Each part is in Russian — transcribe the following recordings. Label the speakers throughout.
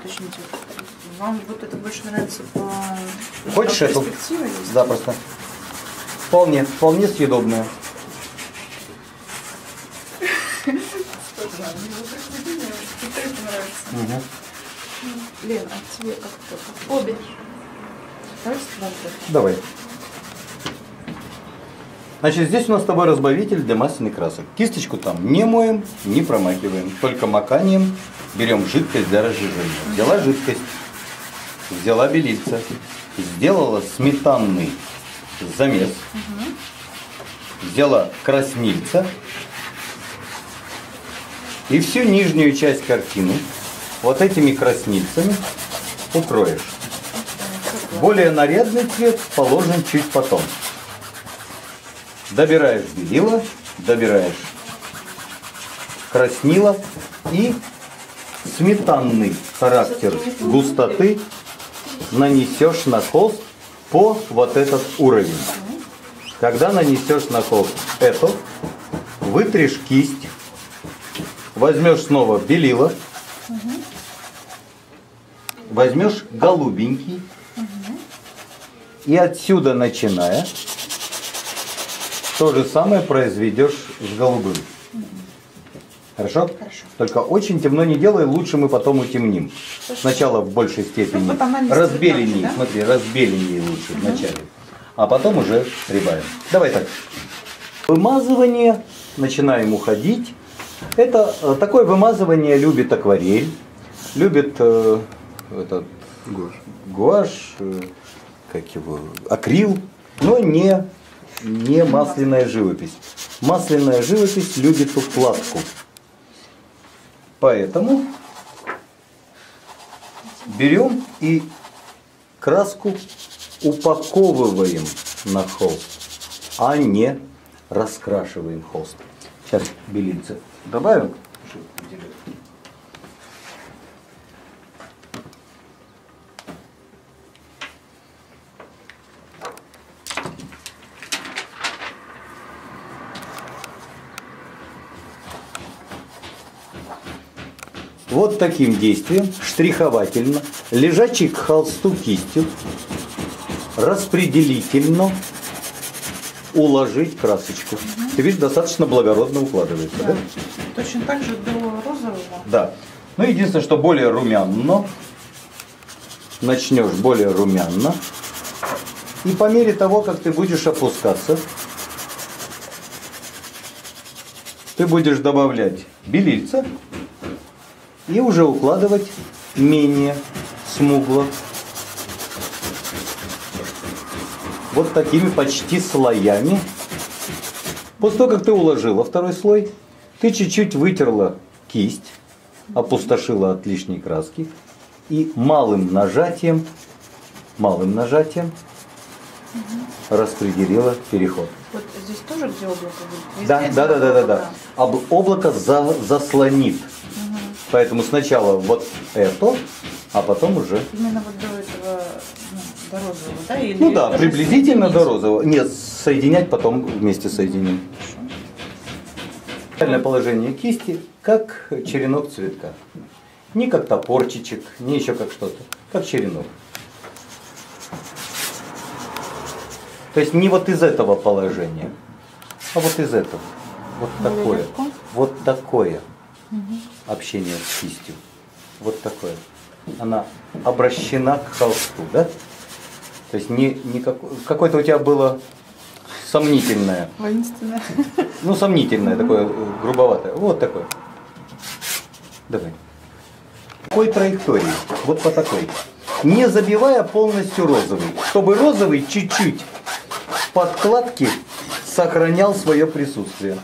Speaker 1: уточните. Вам вот это больше нравится по...
Speaker 2: Хочешь эту? Да, просто. Вполне съедобная. Угу.
Speaker 1: Лен, а тебе как-то обе?
Speaker 2: Давай. Значит, здесь у нас с тобой разбавитель для масляных красок. Кисточку там не моем, не промакиваем. Только маканием берем жидкость для разжижения. Взяла жидкость, взяла белильца, сделала сметанный замес, взяла краснильца и всю нижнюю часть картины вот этими краснильцами укроешь. Более нарядный цвет положен чуть потом. Добираешь белила, добираешь краснила и сметанный характер густоты нанесешь на холст по вот этот уровень. Когда нанесешь на холст это, вытрешь кисть, возьмешь снова белила, возьмешь голубенький и отсюда начиная то же самое произведешь с голубым. Хорошо?
Speaker 1: Хорошо.
Speaker 2: Только очень темно не делай, лучше мы потом утемним.
Speaker 1: Хорошо.
Speaker 2: Сначала в большей степени разбеленней,
Speaker 1: да?
Speaker 2: смотри, разбеленней лучше вначале, а потом уже прибавим. Давай так. Вымазывание, начинаем уходить. Это такое вымазывание любит акварель, любит гуашь, как его, акрил, но не масляная живопись. Масляная живопись любит укладку. Поэтому берем и краску упаковываем на холст, а не раскрашиваем холст. Сейчас белильца добавим. Вот таким действием, штриховательно, лежачий к холсту кистью, распределительно уложить красочку. Ты видишь, достаточно благородно укладывается, да?
Speaker 1: Точно так же до розового?
Speaker 2: Да. Ну, единственное, что более румяно. Начнешь более румяно. И по мере того, как ты будешь опускаться, ты будешь добавлять белильца и уже укладывать менее смугло. Вот такими почти слоями. После того, как ты уложила второй слой, ты чуть-чуть вытерла кисть, опустошила от лишней краски и малым нажатием распределила переход.
Speaker 1: Вот здесь тоже, где облако будет?
Speaker 2: Да. Облако заслонит. Поэтому сначала вот это, а потом уже...
Speaker 1: Именно вот до этого, до розового, да? Или
Speaker 2: ну да, приблизительно до
Speaker 1: соединить?
Speaker 2: розового. Нет, соединять потом вместе соединим. Правильное положение кисти, как черенок цветка. Не как топорчичек, не еще как что-то, как черенок. То есть не вот из этого положения, а вот из этого. Вот такое. Вот такое общение с кистью. Вот такое. Она обращена к холсту, да? То есть какое-то у тебя было сомнительное.
Speaker 1: Воинственное.
Speaker 2: Ну, сомнительное, такое грубоватое. Вот такое. Давай. Такой траектории. Вот по такой. Не забивая полностью розовый. Чтобы розовый чуть-чуть в подкладке сохранял свое присутствие.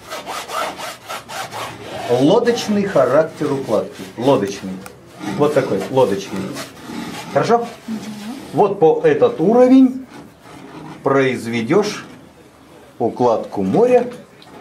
Speaker 2: Лодочный характер укладки. Лодочный. Вот такой, лодочный. Хорошо? Вот по этот уровень произведешь укладку моря.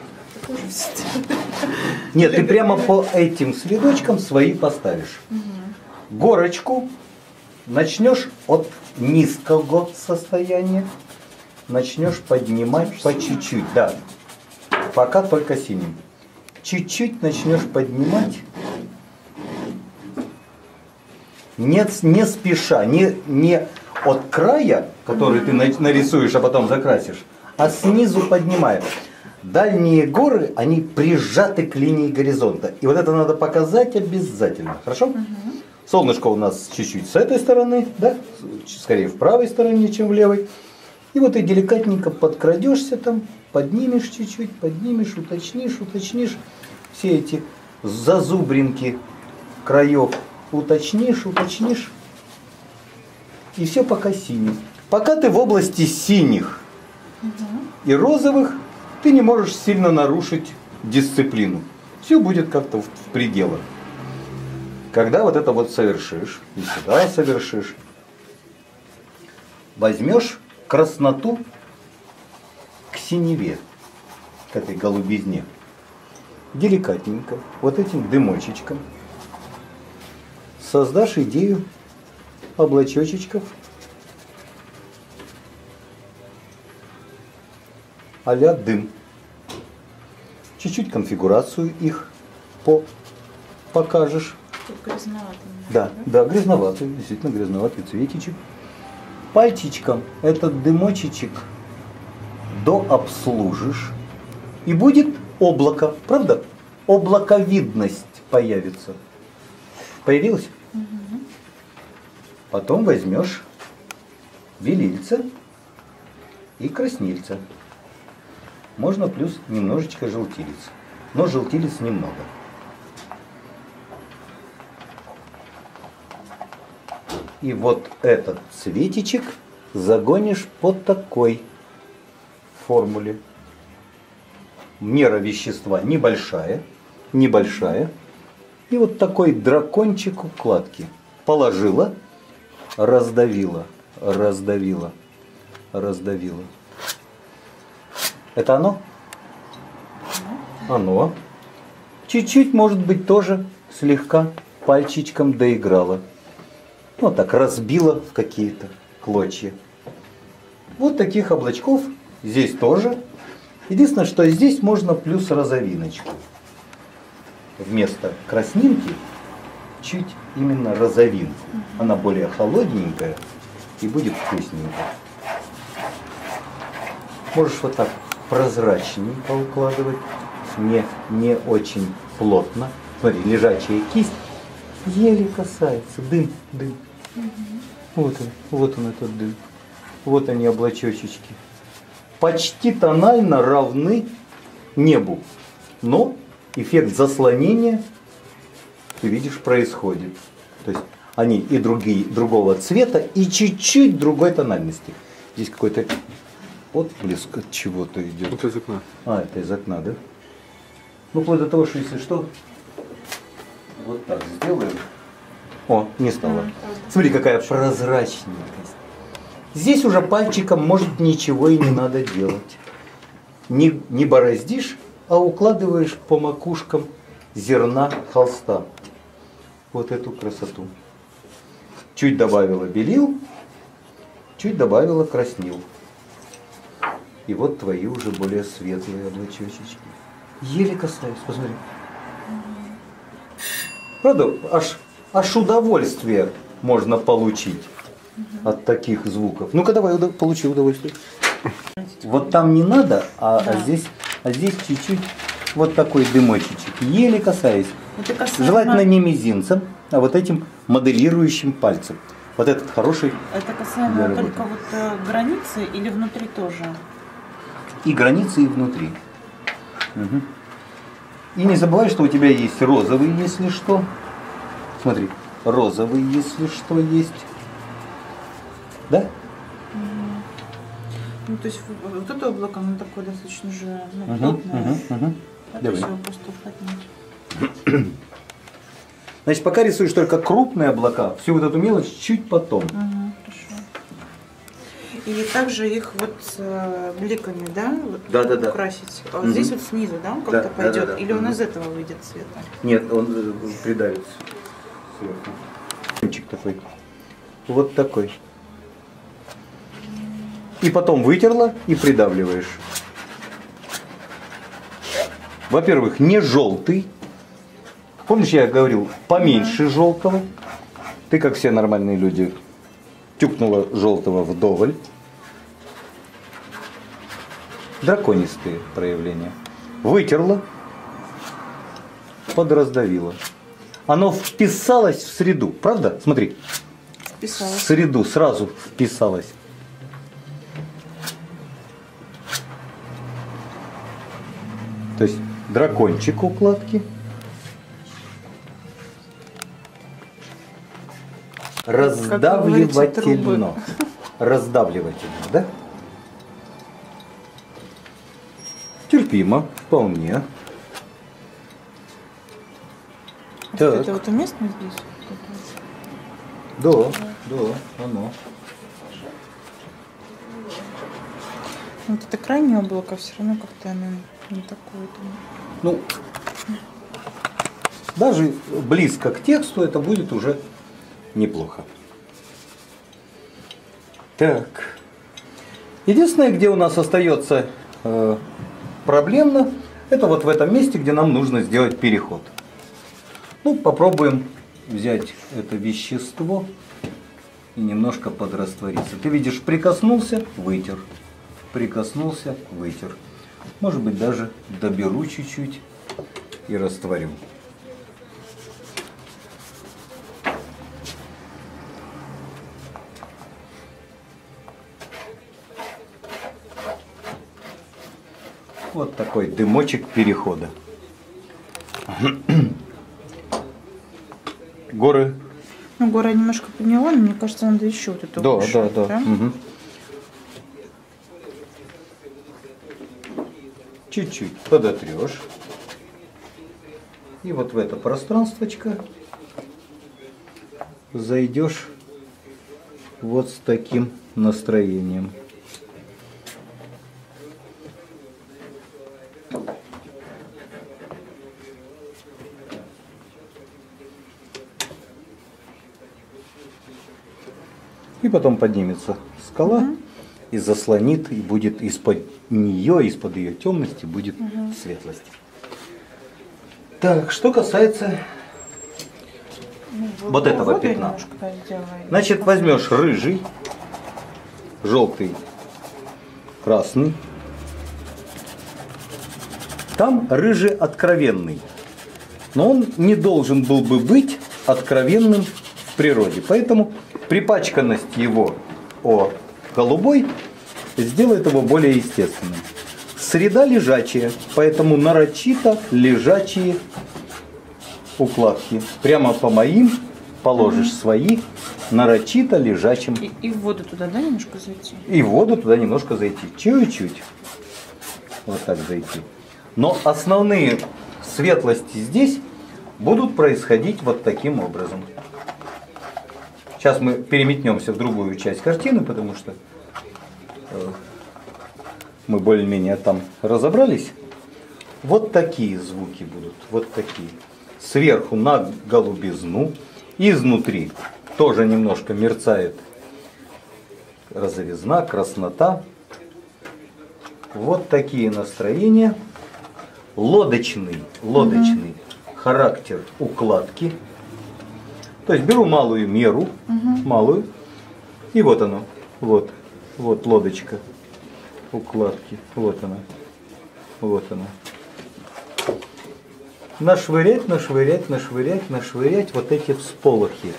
Speaker 2: Нет, ты прямо по этим следочкам свои поставишь. Горочку начнешь от низкого состояния, начнешь поднимать по чуть-чуть. Да, пока только синим. Чуть-чуть начнешь поднимать не спеша, не от края, который ты нарисуешь, а потом закрасишь, а снизу поднимая. Дальние горы, они прижаты к линии горизонта. И вот это надо показать обязательно. Хорошо? Солнышко у нас чуть-чуть с этой стороны, да? Скорее в правой стороне, чем в левой. И вот ты деликатненько подкрадешься там, поднимешь чуть-чуть, поднимешь, уточнишь. Все эти зазубринки краев уточнишь. И все пока синий. Пока ты в области синих и розовых, ты не можешь сильно нарушить дисциплину. Все будет как-то в пределах. Когда вот это вот совершишь, и сюда совершишь, возьмешь красноту к синеве, к этой голубизне, деликатненько, вот этим дымочечком, создашь идею облачочечков, а-ля дым. Чуть-чуть конфигурацию их покажешь.
Speaker 1: Грязноватый.
Speaker 2: Да, грязноватый, действительно грязноватый цветичек. Пальчичком этот дымочечек дообслужишь. И будет облако, правда? Облаковидность появится. Появилась? Потом возьмешь белильца и краснильца. Можно плюс немножечко желтилиц. Но желтилиц немного. И вот этот цветичек загонишь по такой формуле. Мера вещества небольшая. И вот такой дракончик укладки. Положила, раздавила. Это оно? Оно. Чуть-чуть, может быть, тоже слегка пальчичком доиграла. Вот так разбила в какие-то клочья. Вот таких облачков здесь тоже. Единственное, что здесь можно плюс розовиночку. Вместо краснинки чуть именно розовинку. Она более холодненькая и будет вкусненькая. Можешь вот так прозрачненько укладывать, не очень плотно. Смотри, лежачая кисть еле касается. Дым. Вот он этот дым. Вот они облачочечки. Почти тонально равны небу. Но эффект заслонения, ты видишь, происходит. То есть они и другого цвета, и чуть-чуть другой тональности. Здесь какой-то отблеск от чего-то идет.
Speaker 3: Это из окна.
Speaker 2: Это из окна, да? Ну, вплоть до того, что если что, вот так сделаем. О, не стало. Смотри, какая прозрачненькость. Здесь уже пальчиком, может, ничего и не надо делать. Не бороздишь, а укладываешь по макушкам зерна холста. Вот эту красоту. Чуть добавила белил, чуть добавила краснил. И вот твои уже более светлые облачочечки. Еле касаюсь, посмотри. Правда, аж удовольствие можно получить от таких звуков. Ну-ка давай, получи удовольствие. Вот там не надо, здесь чуть-чуть вот такой дымочечек. Еле касаясь. Желательно не мизинцем, а вот этим моделирующим пальцем. Вот этот хороший.
Speaker 1: Это касаемо только вот границы или внутри тоже?
Speaker 2: И границы, и внутри. Угу. И не забывай, что у тебя есть розовый, если что. Смотри, розовый, если что, есть. Да?
Speaker 1: Ну, то есть вот это облако, оно такое достаточно же плотное. Это
Speaker 2: Давай.
Speaker 1: все просто уплотнить.
Speaker 2: Значит, пока рисуешь только крупные облака, всю вот эту мелочь чуть потом.
Speaker 1: Хорошо. И также их вот с бликами, да? Вот
Speaker 2: Да.
Speaker 1: украсить. А вот здесь вот снизу, да, он как-то пойдет?
Speaker 2: Да.
Speaker 1: Или он из этого выйдет цвета?
Speaker 2: Нет, он придавится сверху. Кончик такой. Вот такой. И потом вытерла и придавливаешь. Во-первых, не желтый. Помнишь, я говорил, поменьше желтого. Ты, как все нормальные люди, тюкнула желтого вдоволь. Драконистые проявления. Вытерла, подраздавила. Оно вписалось в среду, правда? Смотри.
Speaker 1: Вписалось.
Speaker 2: В среду сразу вписалось. То есть дракончик укладки. Раздавливательно. Раздавливательно, да? Терпимо, вполне. Так.
Speaker 1: Это вот уместно здесь?
Speaker 2: Да, да, оно.
Speaker 1: Вот это крайнее облако все равно как-то оно не такое.
Speaker 2: Ну, даже близко к тексту это будет уже неплохо. Так. Единственное, где у нас остается проблемно, это вот в этом месте, где нам нужно сделать переход. Ну, попробуем взять это вещество и немножко подраствориться. Ты видишь, прикоснулся, вытер. Прикоснулся, вытер. Может быть, даже доберу чуть-чуть и растворю. Вот такой дымочек перехода. Горы.
Speaker 1: Ну, гора немножко подняла, но мне кажется, надо еще вот это ушать,
Speaker 2: Да. Угу. Чуть-чуть подотрешь. И вот в это пространствочко зайдешь вот с таким настроением. И потом поднимется скала и заслонит, и будет из-под нее, из-под ее темности будет светлость. Так, что касается вот этого пятна. Значит, возьмешь рыжий, желтый, красный. Там рыжий откровенный. Но он не должен был бы быть откровенным в природе. Поэтому припачканность его голубой сделает его более естественным. Среда лежачая, поэтому нарочито лежачие укладки. Прямо по моим положишь свои нарочито лежачим.
Speaker 1: И в воду туда, да, немножко зайти?
Speaker 2: И в воду туда немножко зайти. Чуть-чуть. Вот так зайти. Но основные светлости здесь будут происходить вот таким образом. Сейчас мы переметнемся в другую часть картины, потому что мы более-менее там разобрались. Вот такие звуки будут. Вот такие. Сверху на голубизну. Изнутри тоже немножко мерцает розовизна, краснота. Вот такие настроения. Лодочный характер укладки. То есть беру малую меру, малую, и вот оно, вот лодочка укладки, вот она. Нашвырять вот эти всполохи.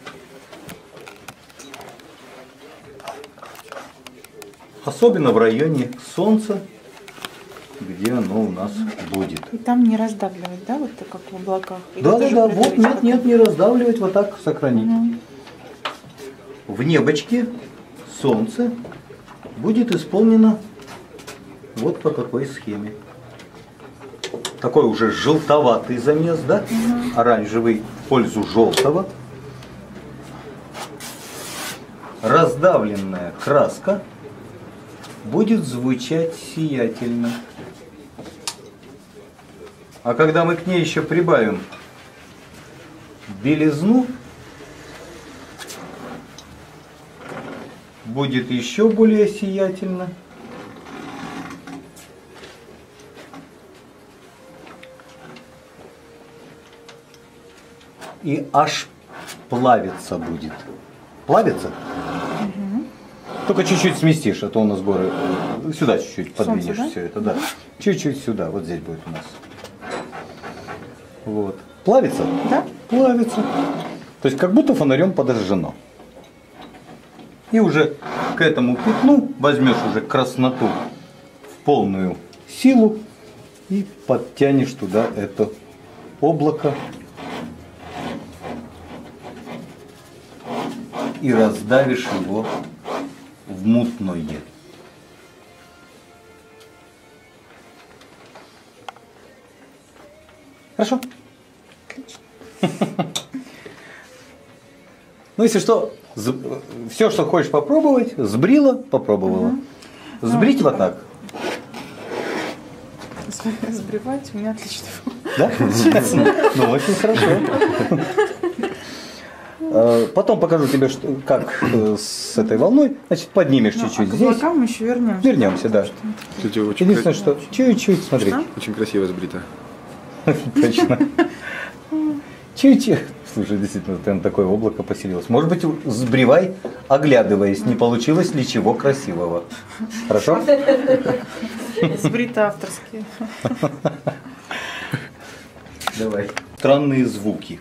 Speaker 2: Особенно в районе солнца, где оно у нас будет.
Speaker 1: И там не раздавливать, да, вот так, как в облаках?
Speaker 2: Да, вот нет, не раздавливать, вот так сохранить. В небочке солнце будет исполнено вот по такой схеме. Такой уже желтоватый замес, да? Оранжевый в пользу желтого. Раздавленная краска будет звучать сиятельно. А когда мы к ней еще прибавим белизну, будет еще более сиятельно. И аж плавиться будет. Плавится? Только чуть-чуть сместишь, а то у нас горы. Сюда чуть-чуть подвинешь, да? Все это, да. Чуть-чуть сюда, вот здесь будет у нас. Вот. Плавится?
Speaker 1: Да.
Speaker 2: Плавится. То есть как будто фонарем подожжено. И уже к этому пятну возьмешь уже красноту в полную силу и подтянешь туда это облако и раздавишь его в мутное. Хорошо? Ну, если что, все, что хочешь попробовать, сбрила, попробовала. Сбрить вот так.
Speaker 1: Сбривать у меня отлично.
Speaker 2: Да? Ну, очень хорошо. Потом покажу тебе, как с этой волной. Значит, поднимешь чуть-чуть здесь.
Speaker 1: К облакам мы еще вернемся.
Speaker 2: Вернемся, да.
Speaker 3: Кстати, очень
Speaker 2: Единственное, что чуть-чуть, смотри.
Speaker 3: Очень красиво сбрито.
Speaker 2: Точно. Чуть-чуть. Слушай, действительно, там такое облако поселилось. Может быть, сбривай, оглядываясь, не получилось ли чего красивого. Хорошо?
Speaker 1: Сбриты авторские.
Speaker 2: Давай. Странные звуки,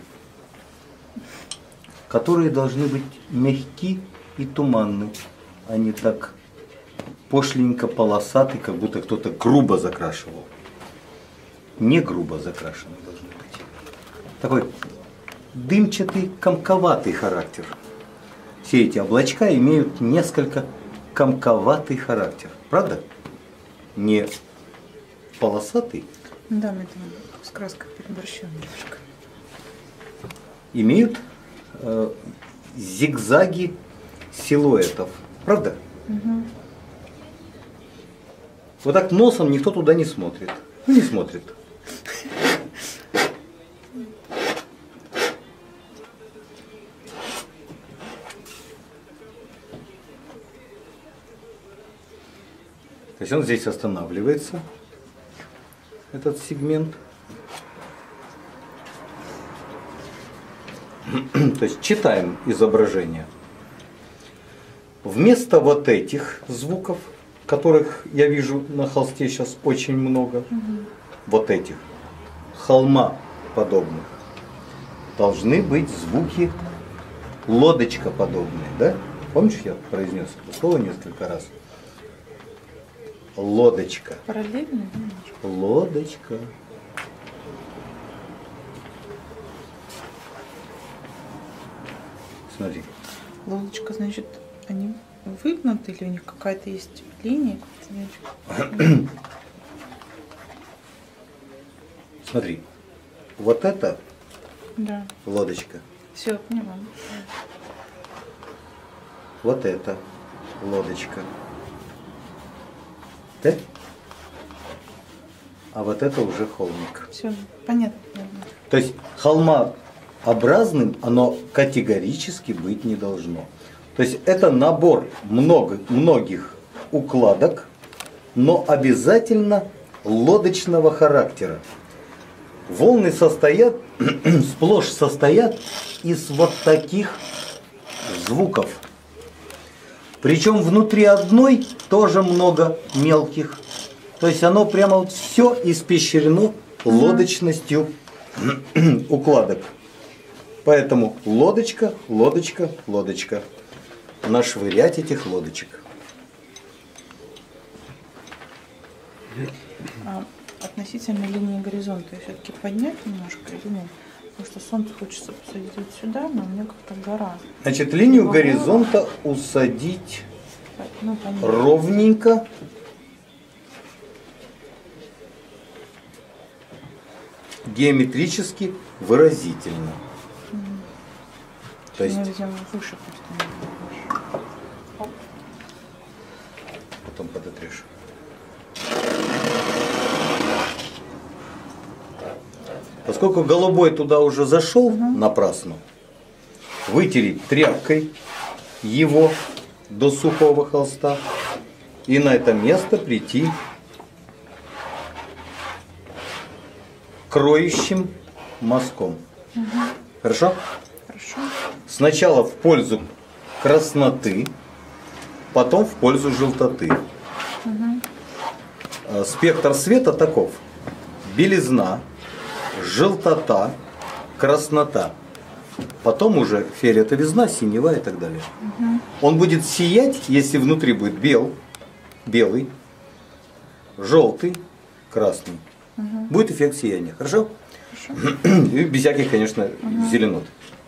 Speaker 2: которые должны быть мягки и туманны, а не так пошленько полосатый, как будто кто-то грубо закрашивал. Не грубо закрашенный должны быть. Такой дымчатый, комковатый характер. Все эти облачка имеют несколько комковатый характер. Правда? Не полосатый.
Speaker 1: Да, мы там с краской переборщим немножко.
Speaker 2: Имеют зигзаги силуэтов. Правда?
Speaker 1: Угу.
Speaker 2: Вот так носом никто туда не смотрит. Ну, не смотрит. То есть он здесь останавливается, этот сегмент. То есть читаем изображение. Вместо вот этих звуков, которых я вижу на холсте сейчас очень много, вот этих, холма подобных, должны быть звуки лодочка подобные, да? Помнишь, я произнес это слово несколько раз? Лодочка.
Speaker 1: Параллельно?
Speaker 2: Лодочка. Смотри.
Speaker 1: Лодочка, значит, они выгнуты или у них какая-то есть линия?
Speaker 2: Смотри. Вот это
Speaker 1: Да.
Speaker 2: лодочка.
Speaker 1: Все, поняла.
Speaker 2: Вот это лодочка. Да? А вот это уже холмик.
Speaker 1: Все, понятно.
Speaker 2: То есть холмообразным оно категорически быть не должно. То есть это набор многих укладок, но обязательно лодочного характера. Волны сплошь состоят из вот таких звуков. Причем внутри одной тоже много мелких. То есть оно прямо вот все испещрено лодочностью укладок. Поэтому лодочка, лодочка, лодочка. Нашвырять этих лодочек.
Speaker 1: Относительно линии горизонта все-таки поднять немножко или нет? Потому что солнце хочется посадить вот сюда, но мне как-то гора.
Speaker 2: Значит, линию горизонта усадить ровненько. Геометрически выразительно. То есть
Speaker 1: выше просто.
Speaker 2: потом подотрешь. Поскольку голубой туда уже зашел напрасно, вытереть тряпкой его до сухого холста и на это место прийти кроющим мазком. Хорошо?
Speaker 1: Хорошо.
Speaker 2: Сначала в пользу красноты, потом в пользу желтоты. Спектр света таков. Белизна, желтота, краснота. Потом уже фиолетовизна, синева и так далее. Он будет сиять, если внутри будет белый, желтый, красный. Будет эффект сияния. Хорошо? И без всяких, конечно, зеленот.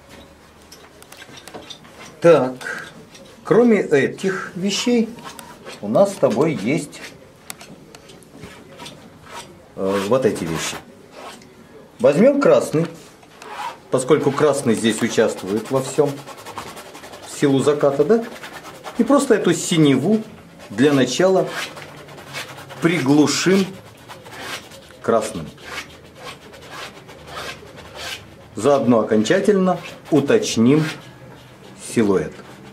Speaker 2: Так, кроме этих вещей, у нас с тобой есть вот эти вещи. Возьмем красный, поскольку красный здесь участвует во всем, в силу заката, да? И просто эту синеву для начала приглушим красным. Заодно окончательно уточним силуэт.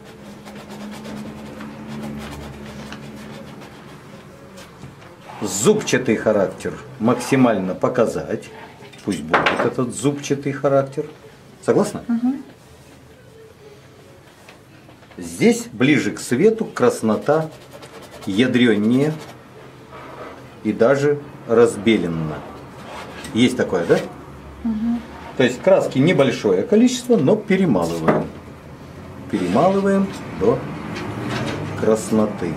Speaker 2: Зубчатый характер максимально показать. Пусть будет этот зубчатый характер. Согласна? Здесь ближе к свету краснота ядренее и даже разбелена. Есть такое, да? То есть краски небольшое количество, но перемалываем. Перемалываем до красноты.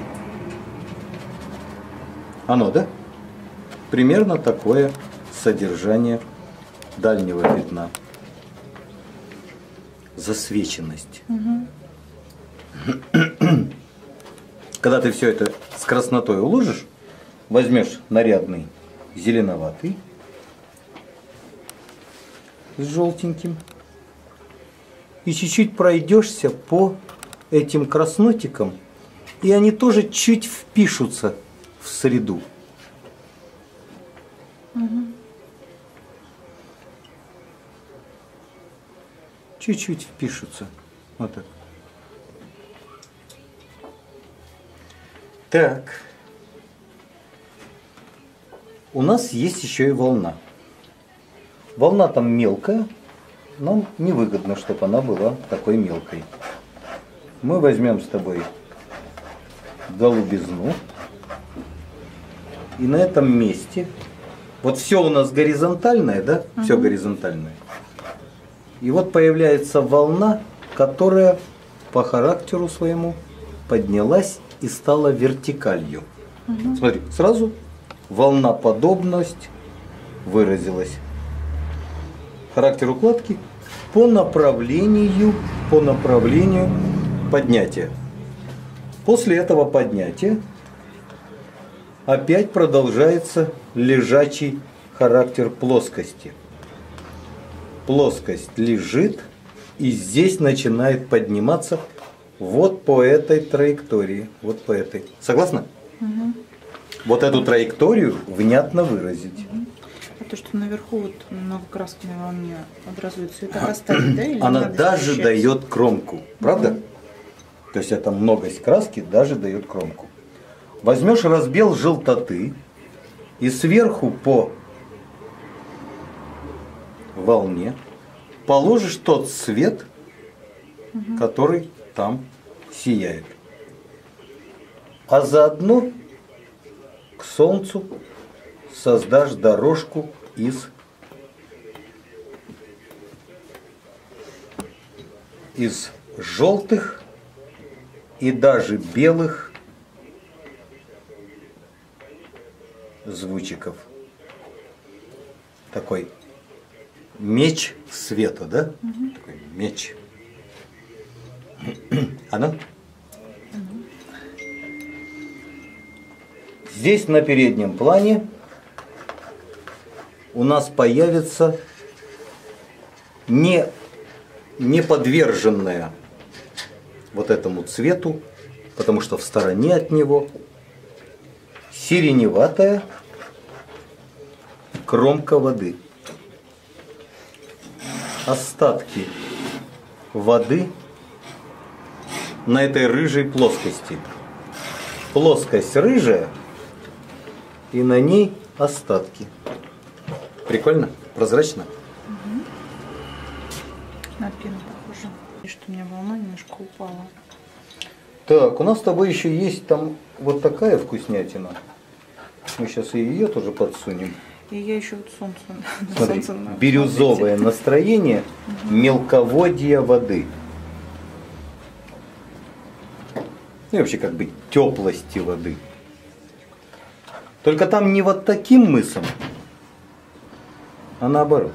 Speaker 2: Оно, да? Примерно такое содержание дальнего пятна. Засвеченность. Когда ты все это с краснотой уложишь, возьмешь нарядный зеленоватый с желтеньким и чуть-чуть пройдешься по этим краснотикам, и они тоже чуть впишутся в среду. Чуть-чуть впишутся. Вот так. Так. У нас есть еще и волна. Волна там мелкая. Нам невыгодно, чтобы она была такой мелкой. Мы возьмем с тобой голубизну. И на этом месте, вот все у нас горизонтальное, да? Все горизонтальное. И вот появляется волна, которая по характеру своему поднялась и стала вертикалью. Смотри, сразу волноподобность выразилась. Характер укладки по направлению поднятия. После этого поднятия опять продолжается лежачий характер плоскости. Плоскость лежит и здесь начинает подниматься вот по этой траектории. Вот по этой. Согласна? Вот эту траекторию внятно выразить.
Speaker 1: А то, что наверху вот многокрасной волне образуется, это оставить, да? Или
Speaker 2: она
Speaker 1: надо
Speaker 2: даже
Speaker 1: смещать?
Speaker 2: дает кромку. Правда? То есть эта многость краски даже дает кромку. Возьмешь разбел желтоты и сверху по волне положишь тот свет, который там сияет. А заодно к солнцу создашь дорожку из желтых и даже белых звучиков. Такой меч света, да? Такой меч. Оно? Здесь на переднем плане у нас появится не подверженная вот этому цвету, потому что в стороне от него сиреневатая кромка воды. Остатки воды на этой рыжей плоскости. Плоскость рыжая, и на ней остатки. Прикольно? Прозрачно?
Speaker 1: На пену похоже. что у меня волна немножко упала.
Speaker 2: Так, у нас с тобой еще есть там вот такая вкуснятина. Мы сейчас и ее тоже подсунем.
Speaker 1: И я еще вот солнце.
Speaker 2: Смотри, бирюзовое настроение мелководья воды. И вообще как бы теплости воды. Только там не вот таким мысом, а наоборот.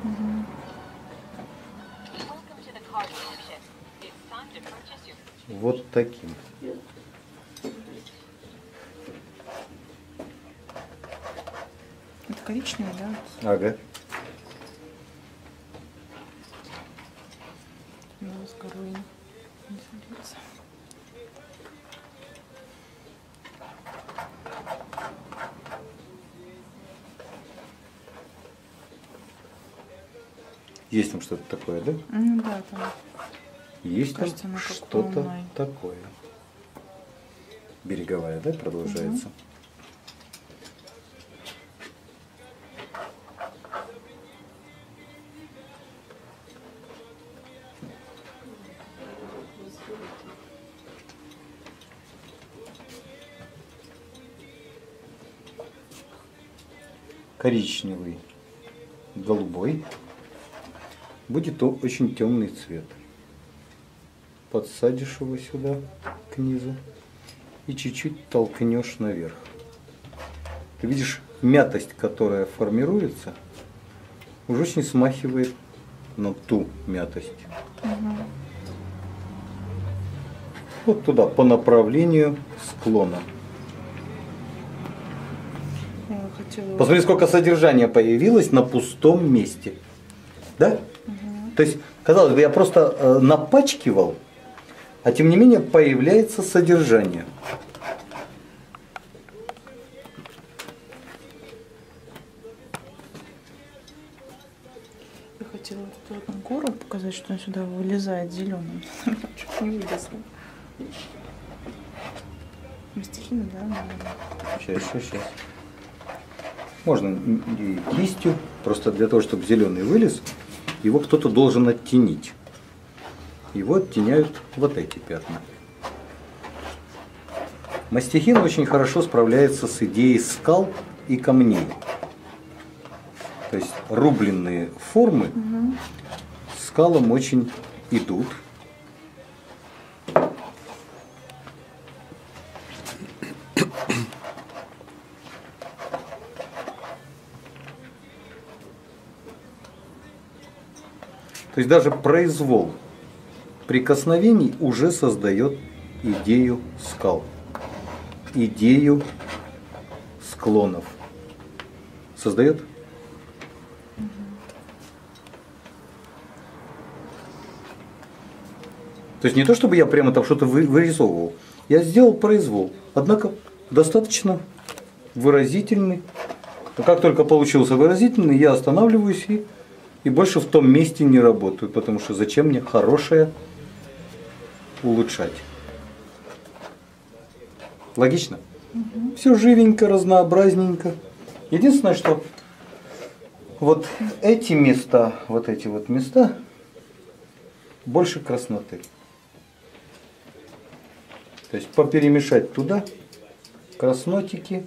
Speaker 2: Вот таким.
Speaker 1: Это коричневый, да?
Speaker 2: Ага.
Speaker 1: У нас с горой не садится.
Speaker 2: Есть там что-то такое, да?
Speaker 1: Ну да, там.
Speaker 2: Есть там
Speaker 1: Кажется, она как
Speaker 2: что-то
Speaker 1: лунная.
Speaker 2: такое. Береговая, да, продолжается? Коричневый, голубой. Будет очень темный цвет. Подсадишь его сюда, к низу, и чуть-чуть толкнешь наверх. Ты видишь, мятость, которая формируется, уже очень смахивает на ту мятость. Вот туда, по направлению склона.
Speaker 1: Я хотела...
Speaker 2: Посмотри, сколько содержания появилось на пустом месте. Да? То есть, казалось бы, я просто напачкивал, а тем не менее появляется содержание.
Speaker 1: Я хотела вот эту вот гору показать, что он сюда вылезает зеленым. Чуть не вылезла. Мастихина, да, наверное.
Speaker 2: Сейчас. Можно и кистью, просто для того, чтобы зеленый вылез, его кто-то должен оттенить. Его оттеняют вот эти пятна. Мастихин очень хорошо справляется с идеей скал и камней. То есть рубленные формы скалам очень идут. То есть даже произвол прикосновений уже создает идею скал, идею склонов. Создает? То есть не то, чтобы я прямо там что-то вырисовывал. Я сделал произвол, однако достаточно выразительный. Но как только получился выразительный, я останавливаюсь и больше в том месте не работаю, потому что зачем мне хорошее улучшать? Логично? Все живенько, разнообразненько. Единственное, что вот эти места, вот эти вот места, больше красноты. То есть поперемешать туда краснотики.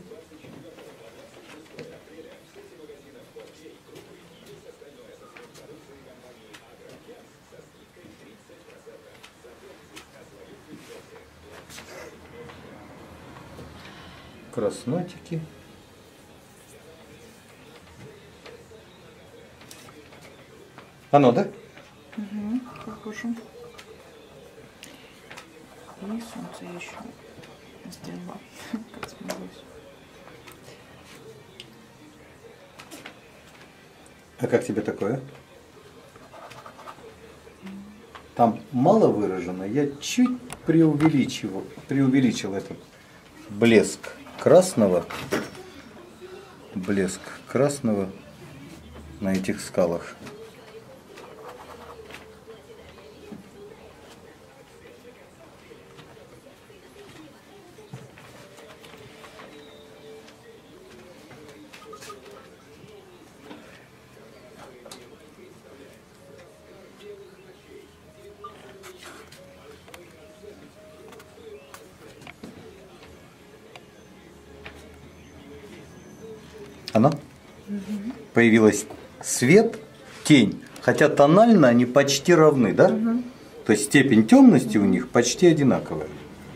Speaker 2: Краснотики. Оно, да?
Speaker 1: Угу, похоже. И солнце я еще сделала, как смогусь.
Speaker 2: А как тебе такое? Там мало выражено, я чуть преувеличил этот блеск красного на этих скалах. Оно? Появилась свет, тень. Хотя тонально они почти равны, да? То есть степень темности у них почти одинаковая.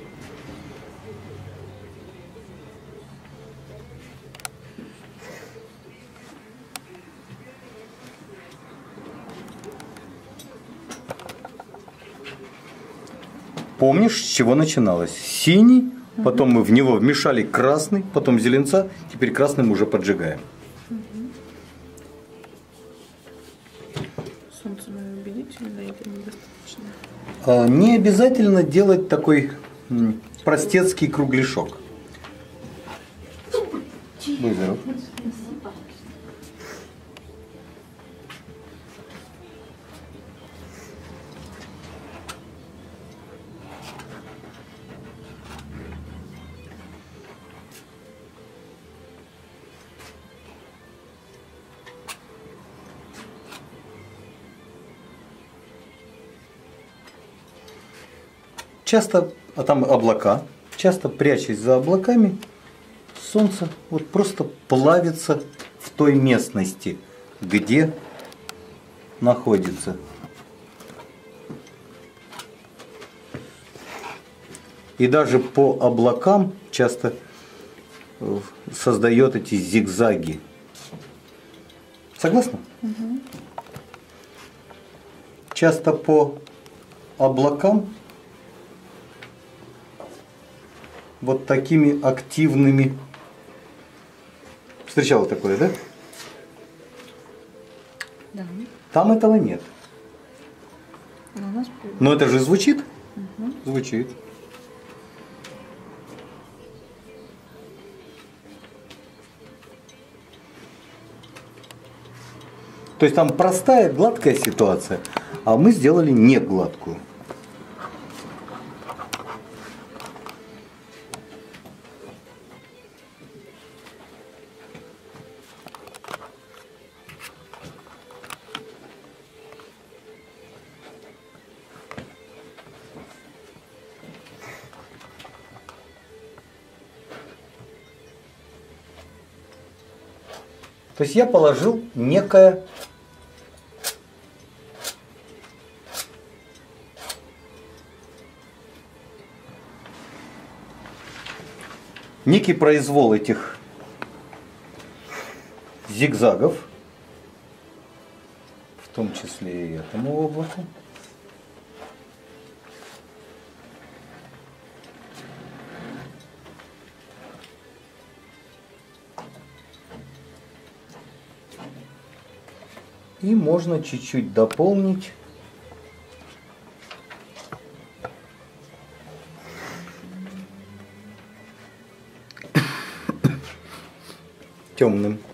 Speaker 2: Помнишь, с чего начиналось? Синий, потом мы в него вмешали красный, потом зеленца, теперь красным уже поджигаем.
Speaker 1: Солнце убедительно или недостаточно?
Speaker 2: Не обязательно делать такой простецкий кругляшок. Будь здоров. Часто, а там облака, часто прячась за облаками, солнце вот просто плавится в той местности, где находится. И даже по облакам часто создает эти зигзаги. Согласна? Часто по облакам вот такими активными. Встречала такое, да?
Speaker 1: Да.
Speaker 2: Там этого нет.
Speaker 1: Но у нас
Speaker 2: Но это же звучит? Звучит. То есть там простая, гладкая ситуация, а мы сделали не гладкую. То есть я положил некое некий произвол этих зигзагов, в том числе и этому облаку. И можно чуть-чуть дополнить темным.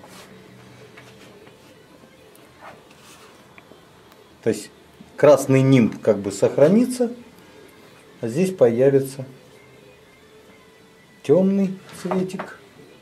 Speaker 2: То есть красный нимб как бы сохранится, а здесь появится темный цветик.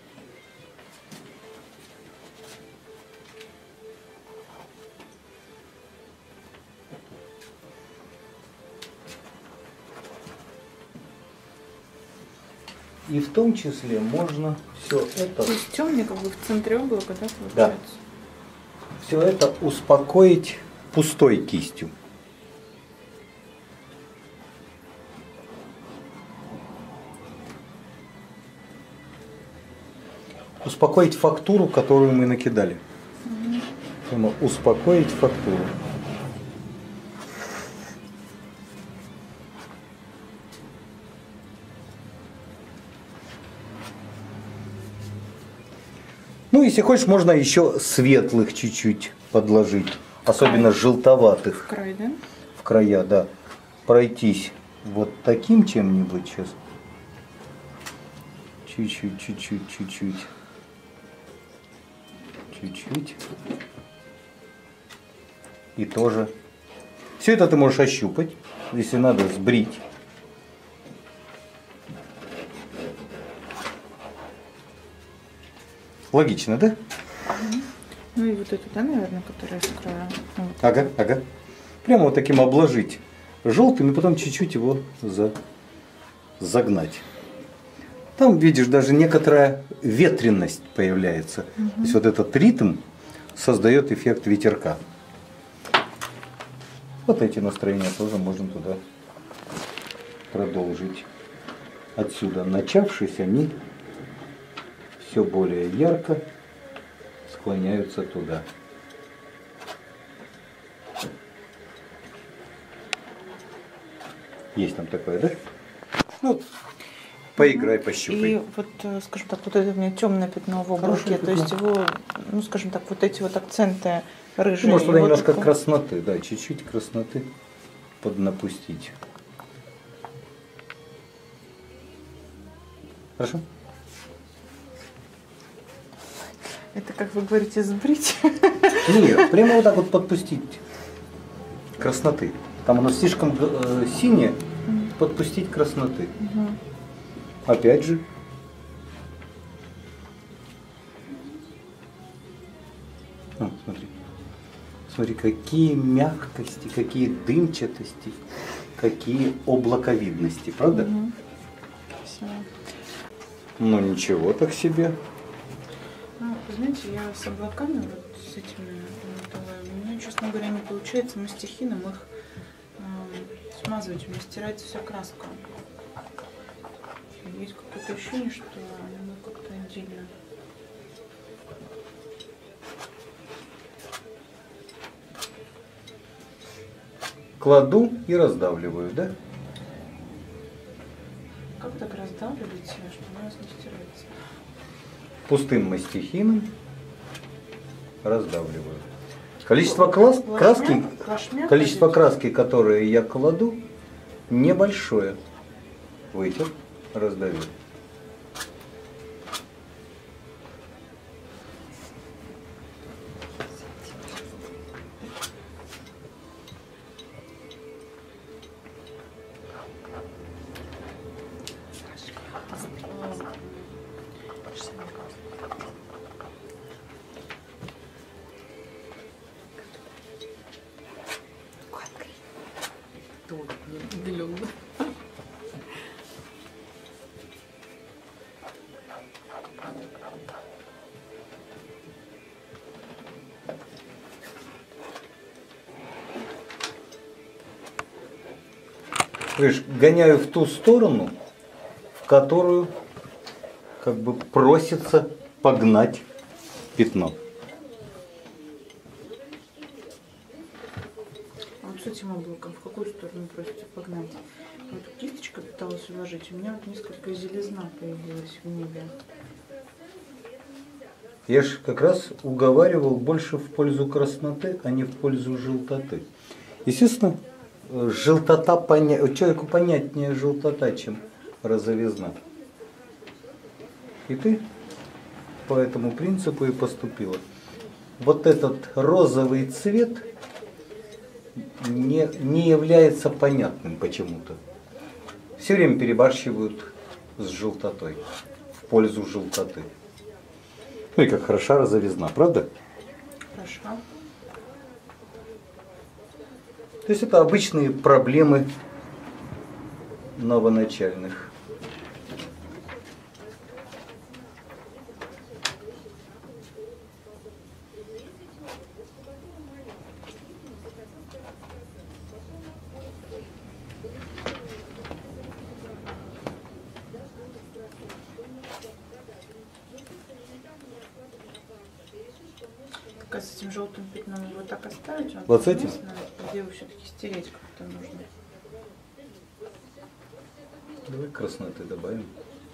Speaker 2: И в том числе можно все это...
Speaker 1: То есть темный как бы в центре облака, да, получается?
Speaker 2: Да. Все это успокоить пустой кистью. Успокоить фактуру, которую мы накидали. Прямо успокоить фактуру. Ну, если хочешь, можно еще светлых чуть-чуть подложить. Особенно желтоватых.
Speaker 1: В край, да?
Speaker 2: В края, да. Пройтись вот таким чем-нибудь сейчас. Чуть-чуть, чуть-чуть, чуть-чуть. Чуть-чуть. И тоже. Все это ты можешь ощупать. Если надо, сбрить. Логично, да?
Speaker 1: Ну и вот эту, да, наверное, которая с края. Вот.
Speaker 2: Ага, ага. Прямо вот таким обложить желтым и потом чуть-чуть его загнать. Там, видишь, даже некоторая ветренность появляется. То есть вот этот ритм создает эффект ветерка. Вот эти настроения тоже можно туда продолжить. Отсюда начавшись, они все более ярко склоняются туда. Есть там такое, да? Ну, поиграй, пощупай.
Speaker 1: И вот, скажем так, вот это у меня темное пятно в облаке, то есть его, ну, скажем так, вот эти вот акценты рыжие.
Speaker 2: Может, туда
Speaker 1: его
Speaker 2: немножко
Speaker 1: такое-
Speaker 2: красноты, да, чуть-чуть красноты поднапустить. Хорошо?
Speaker 1: Это, как вы говорите, сбрить.
Speaker 2: Нет, прямо вот так вот подпустить красноты. Там оно слишком синее, подпустить красноты. Опять же. О, смотри. Смотри, какие мягкости, какие дымчатости, какие облаковидности, правда?
Speaker 1: Красиво.
Speaker 2: Ну ничего так себе.
Speaker 1: Ну, знаете, я с облаками, вот с этими, вот, у меня, честно говоря, не получается мастихином их смазывать, у меня стирается вся краска. Есть какое-то ощущение, что оно как-то отдельно.
Speaker 2: Кладу и раздавливаю, да?
Speaker 1: Как так раздавливаете, чтобы у нас не стирается?
Speaker 2: Пустым мастихином раздавливаю. Количество краски,
Speaker 1: Плашмя
Speaker 2: количество
Speaker 1: ходите?
Speaker 2: краски, которое я кладу, небольшое. Вытер, раздавил. Видишь, гоняю в ту сторону, в которую как бы просится погнать пятно.
Speaker 1: А вот с этим облаком в какую сторону просите погнать? Вот кисточка пыталась уложить, у меня вот несколько железна появилась в небе.
Speaker 2: Я же как раз уговаривал больше в пользу красноты, а не в пользу желтоты. Естественно, желтота человеку понятнее желтота, чем розовизна. И ты по этому принципу и поступила. Вот этот розовый цвет не является понятным почему-то. Все время перебарщивают с желтотой, в пользу желтоты. Ну и как хороша розовизна, правда?
Speaker 1: Хорошо.
Speaker 2: То есть это обычные проблемы новоначальных.
Speaker 1: Так, а с этим желтым пятном его так оставить? Он
Speaker 2: Вот с этим?
Speaker 1: единственное, где его все-таки стереть как-то нужно.
Speaker 2: Давай красноты добавим.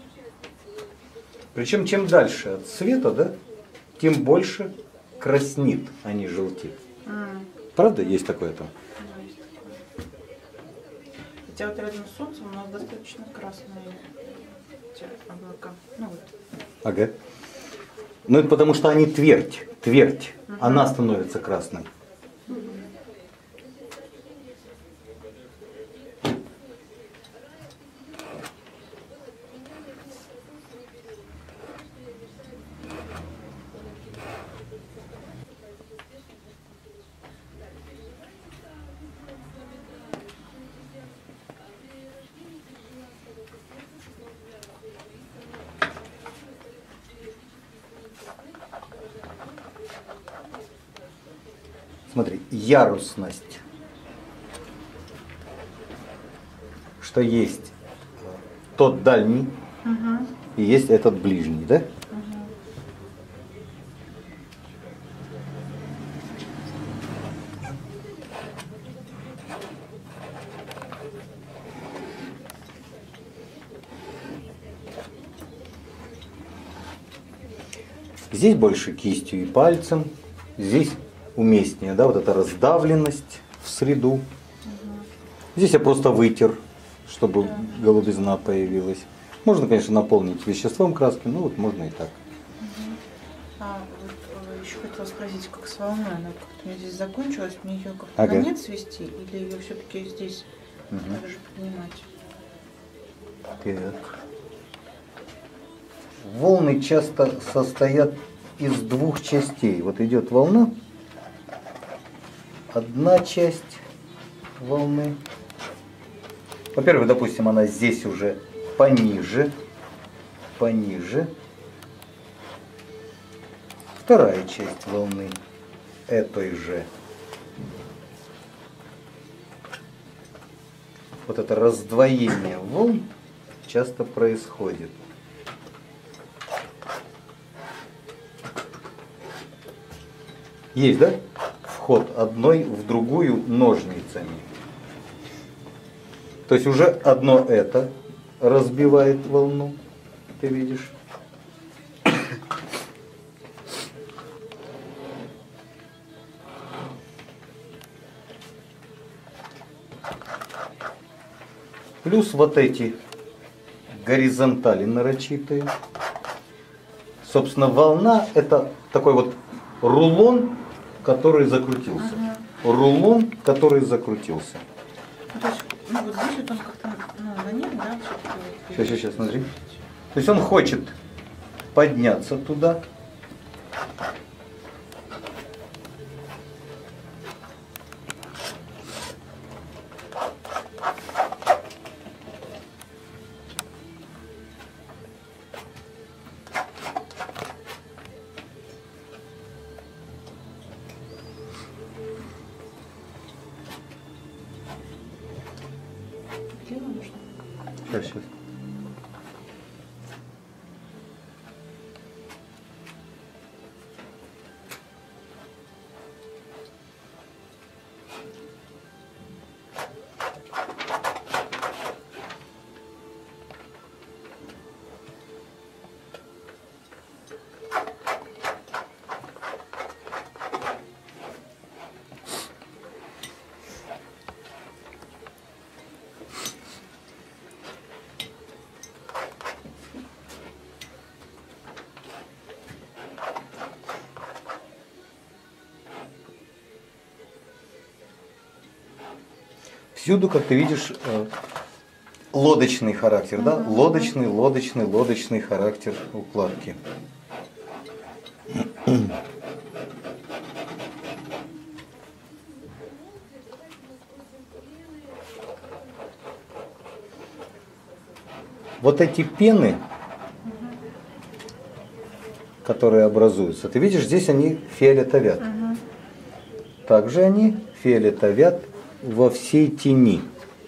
Speaker 2: Причем чем дальше от цвета, да, тем больше краснит, а не желтит. Правда, есть такое там?
Speaker 1: Да, есть такое. Хотя вот рядом с солнцем у нас достаточно красные эти облака. Ну вот.
Speaker 2: Ага. Ну это потому что они твердь. Она становится красной. Смотри, ярусность. Что есть тот дальний и есть этот ближний, да? Здесь больше кистью и пальцем, здесь уместнее, да, вот эта раздавленность в среду. Здесь я просто вытер, чтобы голубизна появилась. Можно, конечно, наполнить веществом краски, но вот можно и так.
Speaker 1: Вот, еще хотела спросить, как с волной, она как-то у меня здесь закончилась, мне ее как-то
Speaker 2: Ага.
Speaker 1: на нет свести или ее все-таки здесь также поднимать?
Speaker 2: Так. Волны часто состоят из двух частей. Вот идет волна, одна часть волны. Во-первых, допустим, она здесь уже пониже. Вторая часть волны этой же. Вот это раздвоение волн часто происходит. Есть, да? Вход одной в другую ножницами. То есть уже одно это разбивает волну, ты видишь. Плюс вот эти горизонтали нарочитые. Собственно, волна это такой вот рулон, который закрутился. Рулон, который закрутился.
Speaker 1: Ну, то есть, ну вот здесь вот он как-то на нет, да?
Speaker 2: Сейчас, смотри. То есть он хочет подняться туда. Сейчас. Всюду, как ты видишь, лодочный характер, да? Лодочный характер укладки. Вот эти пены, которые образуются, ты видишь, здесь они фиолетовят. Также они фиолетовят во всей тени.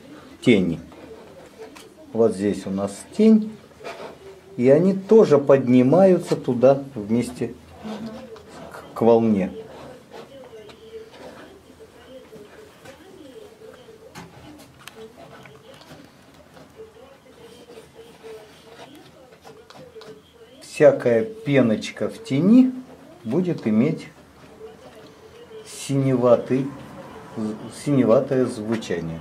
Speaker 2: Вот здесь у нас тень, и они тоже поднимаются туда вместе к волне. Всякая пеночка в тени будет иметь синеватое звучание.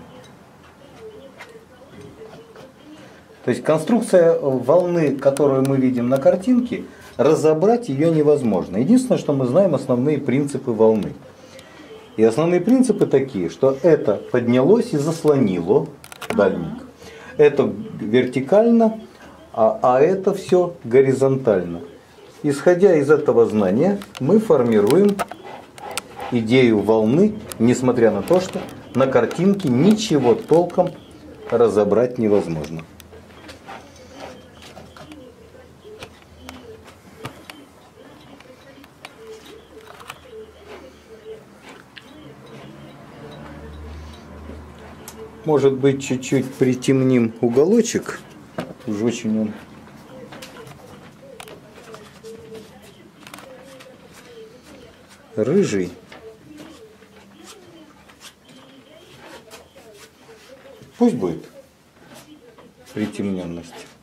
Speaker 2: То есть конструкция волны, которую мы видим на картинке, разобрать ее невозможно. Единственное, что мы знаем, основные принципы волны. И основные принципы такие, что это поднялось и заслонило дальник. Это вертикально, а это все горизонтально. Исходя из этого знания, мы формируем идею волны, несмотря на то, что на картинке ничего толком разобрать невозможно. Может быть, чуть-чуть притемним уголочек. Уж очень он рыжий. Пусть будет притемненность.